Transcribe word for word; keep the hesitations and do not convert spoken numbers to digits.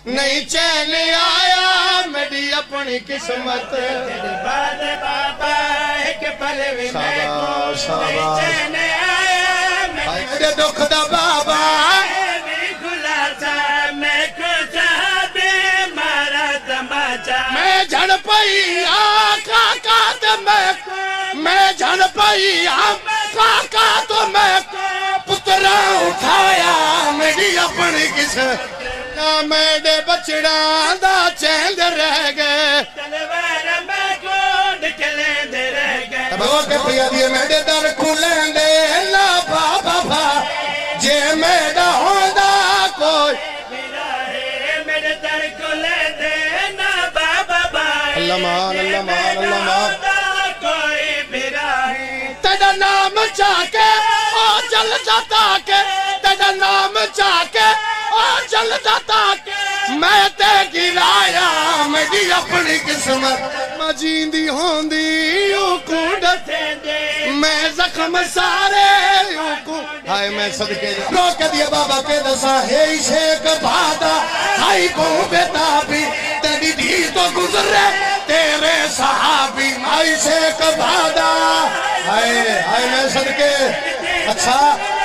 نہیں چین آیا میری اپنی قسمت تیرے بعد بابا ایک پل بھی میں کو نہیں چین آیا میرے دکھ دا بابا میں کھلا تھا میں کو چاہ بے مارا تماچا میں جھڑ پئی آقا کا تو میں میں جھڑ پئی آقا تو میں پترا اٹھایا میری اپنی قسمت نہ میرے بچڑا دا چیند رہ گئے تلوار میں کو نکلیں دے رہ گئے بابا کے پیا دیئے میرے در کھولیں دے لا بابا با جے میرا ہوندہ کوئی میرا ہے میرے در کھولیں دے نا بابا بھائی اللہ مان اللہ مان اللہ مان کوئی میرا ہے تیرا نام چاہ کے آ جل جاتا کے تیرا نام چاہ کے آ جل جاتا کے میں تے گرایا میری اپنی قسمت میں جیندی ہوندی یوں کونڈت میں زخم سارے یوں کونڈت ہائے میں صدقے روک دیا بابا کے دسا ہے شیک بھادا ہائی کو بیتا بھی تیری دی تو گزرے تیرے صحابی مائی شیک بھادا ہائے ہائے میں صدقے اچھا